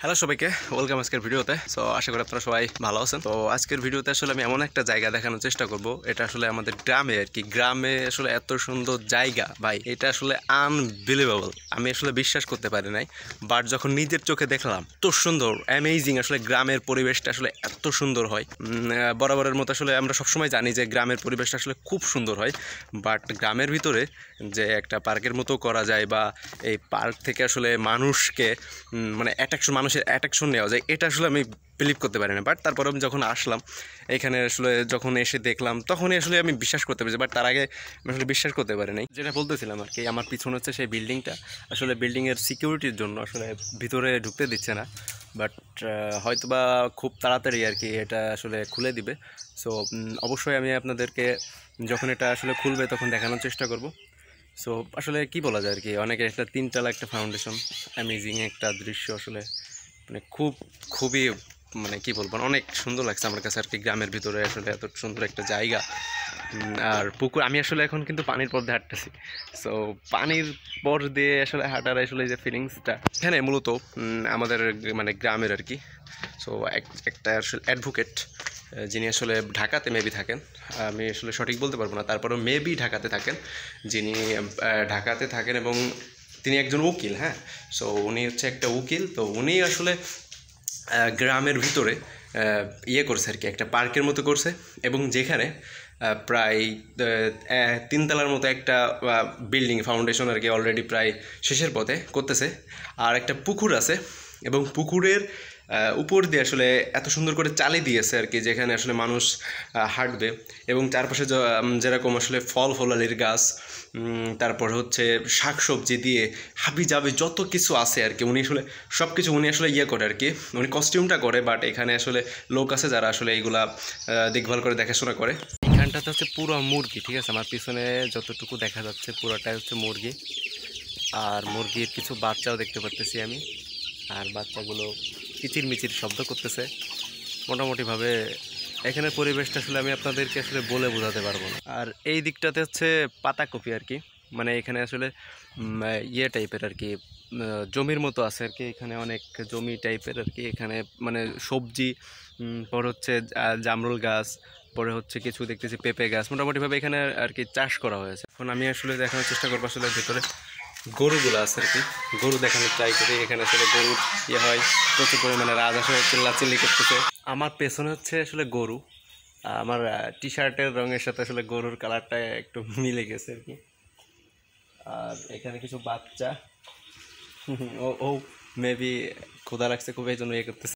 Hello সবাইকে welcome আজকের ভিডিওতে। সো আশা করি আপনারা সবাই ভালো আছেন। তো আজকের ভিডিওতে আসলে আমি এমন একটা জায়গা দেখানোর চেষ্টা করব, এটা আসলে আমাদের গ্রামে আর কি। গ্রামে আসলে এত সুন্দর জায়গা ভাই, এটা আসলে আনবিলিভেবল। আমি আসলে বিশ্বাস করতে পারি নাই, বাট যখন নিজের চোখে দেখলাম এত সুন্দর অ্যামেজিং। আসলে গ্রামের পরিবেশটা আসলে এত সুন্দর হয়। বরাবরের মতো আসলে আমরা সবসময় জানি যে গ্রামের পরিবেশটা আসলে খুব সুন্দর হয়, বাট গ্রামের ভিতরে যে একটা পার্কের মতো করা যায় বা এই পার্ক থেকে আসলে মানুষকে মানে মানুষের অ্যাট্রাকশন নেওয়া যায়, এটা আসলে আমি বিলিভ করতে পারি না। বাট তারপরে আমি যখন আসলাম এখানে, আসলে যখন এসে দেখলাম তখনই আসলে আমি বিশ্বাস করতে পেরেছি, বাট তার আগে আমি আসলে বিশ্বাস করতে পারি নাই। যেটা বলতেছিলাম আর কি, আমার পিছনে হচ্ছে সেই বিল্ডিংটা। আসলে বিল্ডিংয়ের সিকিউরিটির জন্য আসলে ভিতরে ঢুকতে দিচ্ছে না, বাট হয়তোবা খুব তাড়াতাড়ি আর কি এটা আসলে খুলে দিবে। সো অবশ্যই আমি আপনাদেরকে যখন এটা আসলে খুলবে তখন দেখানোর চেষ্টা করব। সো আসলে কি বলা যায় আর কি, অনেকের একটা তিনতলা একটা ফাউন্ডেশন, অ্যামেজিং একটা দৃশ্য। আসলে মানে খুবই মানে কি বলবো, অনেক সুন্দর লাগছে আমার কাছে আর কি। গ্রামের ভিতরে আসলে এত সুন্দর একটা জায়গা। আর পুকুর, আমি আসলে এখন কিন্তু পানির পর দিয়ে হাঁটতেছি। সো পানির পর দিয়ে আসলে হাঁটার আসলে যে ফিলিংসটা এখানে মূলত আমাদের মানে গ্রামের আর কি। সো একটা আসলে অ্যাডভোকেট, যিনি আসলে ঢাকাতে মেবি থাকেন, আমি আসলে সঠিক বলতে পারবো না, তারপরেও মেবি ঢাকাতে থাকেন। যিনি ঢাকাতে থাকেন এবং তিনি একজন উকিল। হ্যাঁ, সো উনি হচ্ছে একটা উকিল। তো উনি আসলে গ্রামের ভিতরে ইয়ে করছে আর কি, একটা পার্কের মতো করছে, এবং যেখানে প্রায় তিনতলার মতো একটা বিল্ডিং ফাউন্ডেশন আর কি অলরেডি প্রায় শেষের পথে করতেছে। আর একটা পুকুর আছে, এবং পুকুরের উপর দিয়ে আসলে এত সুন্দর করে চালি দিয়েছে আর কি, যেখানে আসলে মানুষ হাঁটবে। এবং চারপাশে যেরকম আসলে ফলালির গাছ, তারপর হচ্ছে শাকসবজি দিয়ে হাবি যাবে যত কিছু আছে আর কি। উনি আসলে সব কিছু উনি আসলে ইয়ে করে আর কি, উনি কস্টিউমটা করে, বাট এখানে আসলে লোক আছে যারা আসলে এইগুলা দেখভাল করে দেখাশোনা করে। এখানটাতে হচ্ছে পুরো মুরগি, ঠিক আছে? আমার পিছনে যতটুকু দেখা যাচ্ছে পুরোটাই হচ্ছে মুরগি, আর মুরগির কিছু বাচ্চাও দেখতে পারতেছি আমি। আর বাচ্চাগুলো কিচিরমিচির শব্দ করতেছে। মোটামুটিভাবে এখানের পরিবেশটা আসলে আমি আপনাদেরকে আসলে বলে বোঝাতে পারবো না। আর এই দিকটাতে হচ্ছে পাতাকপি আর কি, মানে এখানে আসলে ইয়ে টাইপের আর কি, জমির মতো আছে আর কি। এখানে অনেক জমি টাইপের আর কি, এখানে মানে সবজি, পর হচ্ছে জামরুল গাছ, পরে হচ্ছে কিছু দেখতেছি পেঁপে গাছ। মোটামুটিভাবে এখানে আর কি চাষ করা হয়েছে। এখন আমি আসলে দেখানোর চেষ্টা করবো আসলে ভেতরে গরুগুলো আছে আর কি, গরু দেখানোর ট্রাই করি। এখানে আসলে গরুর ইয়ে হয় প্রচুর পরিমাণে, রাজহাঁস চিল্লাচিল্লি করতেছে। আমার পেছনে হচ্ছে আসলে গরু, আমার টি শার্টের রঙের সাথে আসলে গরুর কালারটা একটু মিলে গেছে আর কি। আর এখানে কিছু বাচ্চা ও ও মেবি ক্ষুধা লাগছে খুব, এই জন্য ইয়ে করতেছে।